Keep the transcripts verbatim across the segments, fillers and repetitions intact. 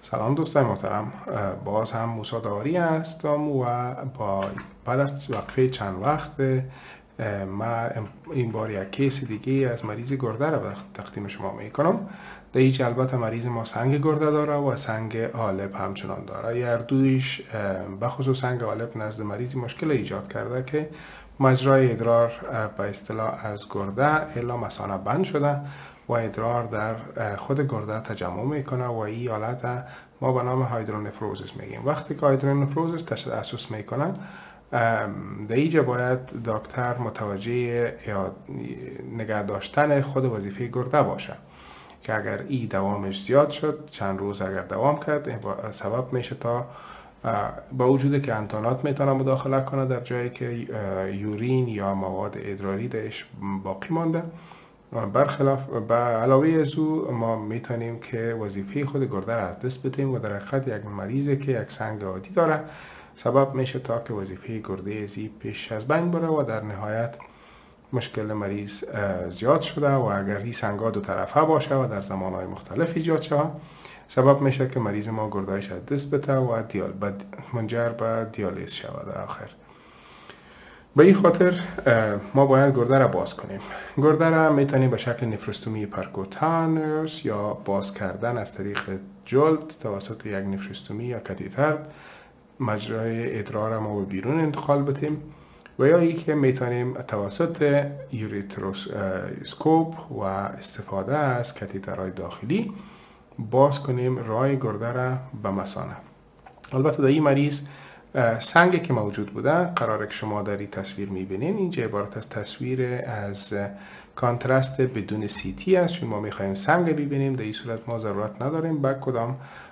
سلام دوستان محترم، باز هم موسی داوری هستم و با بعد از وقفه چند وقت من این بار یک کیس دیگه از مریض گرده را تقدیم شما می کنم. در اینجا البته مریض ما سنگ گرده داره و سنگ عالب همچنان داره. هر دویش بخصوص سنگ عالب نزد مریض مشکل ایجاد کرده که مجرای ادرار به اصطلاح از گرده الا مثانه بند شده و ادرار در خود گرده تجمع میکنه و این حالت ما به نام هایدرونفروزیس میگیم. وقتی که هایدرونفروزیس تشخص میکنه در اینجا باید دکتر متوجه یا نگه داشتن خود وظیفه گرده باشه که اگر ای دوامش زیاد شد، چند روز اگر دوام کرد، سبب میشه تا با وجود که انتانات میتونه مداخله کنه در جایی که یورین یا مواد ادراری درش باقی مانده. برخلاف به علاوه از او ما میتونیم که وظیفه خود گرده را از دست بدیم و در حقیقت یک مریضی که یک سنگ عادی داره سبب میشه تا که وظیفه گرده ازی پیش از بین بره و در نهایت مشکل مریض زیاد شده و اگر این سنگ ها دو طرفه باشه و در زمانهای مختلف ایجاد شود سبب میشه که مریض ما گردهش از دست بده و دیال منجر به دیالیز شود آخر. به این خاطر ما باید گرده را باز کنیم. گرده را میتونیم به شکل نفروستومی پرکوتانوس یا باز کردن از طریق جلد توسط یک نفروستومی یا کاتتر مجرای ادرار ما به بیرون انتقال بدیم و یا ای که میتونیم توسط یوریتروسکوپ و استفاده از کاتترهای داخلی باز کنیم راه گرده را به مثانه. البته در این مریض سنگی که موجود بوده قراره که شما در این تصویر میبینین. اینجا عبارت از تصویر از کانترست بدون سی تی است، چون ما میخوایم سنگ ببینیم. در این صورت ما ضرورت نداریم با کدام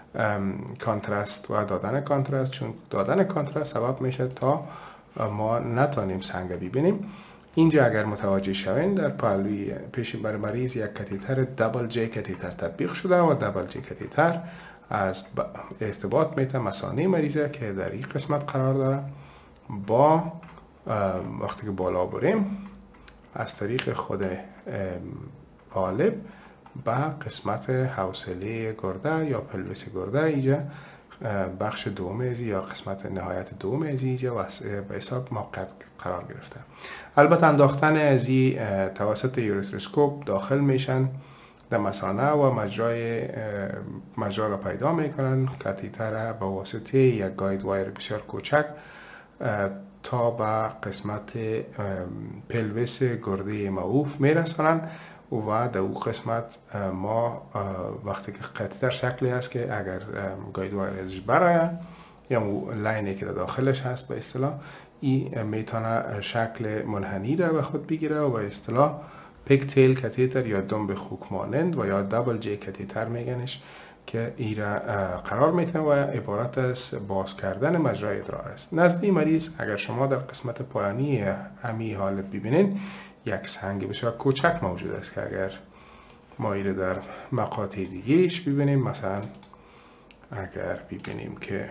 کانترست و دادن کانترست، چون دادن کانترست سبب میشه تا ما نتونیم سنگ ببینیم. اینجا اگر متوجه شوین در پهلوی پیش بر مریض یک کاتتر دابل جی کاتتر تطبیق شده و دابل جی کاتتر از ارتباط میته مثانه مریضه که در این قسمت قرار داره با وقتی که بالا بریم از طریق خود عالب به قسمت حوصله گرده یا پلویس گرده اینجا بخش دوم ازی یا قسمت نهایت دوم ازی اینجا به حساب موقعیت قرار گرفته. البته انداختن ازی توسط یوریتروسکوپ داخل میشن در مثانه و مجرای مجرا را پیدا میکنن. کاتتر با واسطه یک گاید وایر بسیار کوچک تا به قسمت پلویس گرده معوف میرسانن و در او قسمت ما وقتی که کاتتر شکلی هست که اگر گاید وایر ازش برای یا لاینی که در داخلش هست به اصطلاح این میتونه شکل منحنی را به خود بگیره و به اصطلاح پیکتیل کاتتر یا دنب خوک مانند و یا دابل جی کاتتر میگنش که ای را قرار میتونه و عبارت از باز کردن مجرای ادرار است. نزد این مریض اگر شما در قسمت پایانی همی حالت ببینید یک سنگ بسیار کوچک موجود است که اگر ما ای را در مقاطع دیگهش ببینیم، مثلا اگر ببینیم که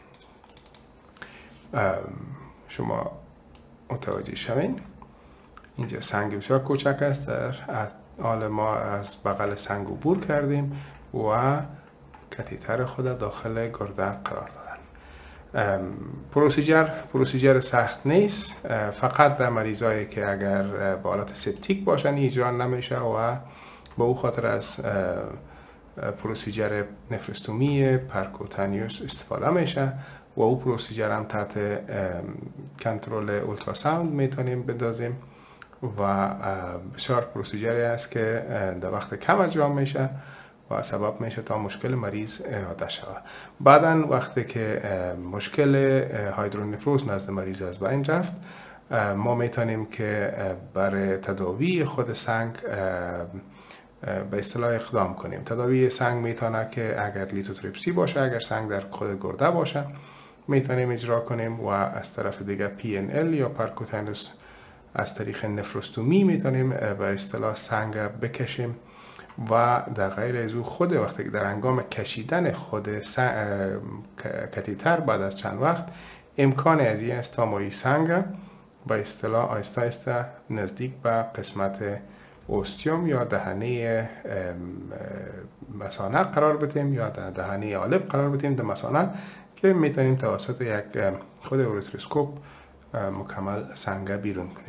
شما متوجه شوین اینجا سنگ بسیار کوچک است، در حال ما از بغل سنگ عبور کردیم و کاتتر خود داخل گرده قرار دادن. پروسیجر پروسیجر سخت نیست، فقط در مریضایی که اگر با حالت سپتیک باشن اجرا نمیشه و با او خاطر از پروسیجر نفروستومی پرکوتانیوس استفاده میشه و او پروسیجر هم تحت کنترل اولتراساوند میتونیم بدازیم و بسیار پروسیجری است که در وقت کم انجام میشه و سبب میشه تا مشکل مریض احاطه شود. بعداً وقتی که مشکل هایدرونفروز نزد مریض از بین رفت ما میتونیم که برای تداوی خود سنگ به اصطلاح اقدام کنیم. تداوی سنگ میتونه که اگر لیتوتریپسی باشه، اگر سنگ در خود گرده باشه میتونیم اجرا کنیم و از طرف دیگه پی ان ال یا پرکوتانوس از طریق نفروستومی میتونیم به اصطلاح سنگ بکشیم و در غیر از او خود وقتی در انگام کشیدن خود کاتتر بعد از چند وقت امکان از این است تا ما این سنگ به اصطلاح آهسته آهسته نزدیک به قسمت اوستیوم یا دهنه مثانه قرار بدیم یا در دهنه آلب قرار بدیم در مثانه که میتونیم توسط یک خود اورتروسکوپ مکمل سنگ بیرون کنیم.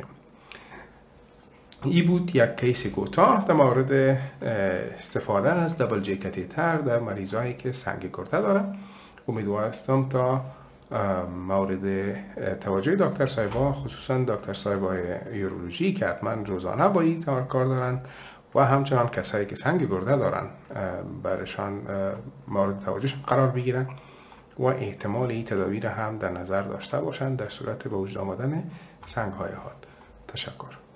ای بود یک کیس کوتاه در مورد استفاده از دبل جی کاتتر در مریضایی که سنگ گرده دارن. امیدوارم تا مورد توجه دکتر صاحبا، خصوصا دکتر صاحبای یورولوژی که حتما روزانه با این کار دارن و همچنان کسایی که سنگ گرده دارن برشان مورد توجه قرار بگیرن و احتمال این تداوی را هم در نظر داشته باشند در صورت به وجود آمدن سنگ های حاد. تشکر.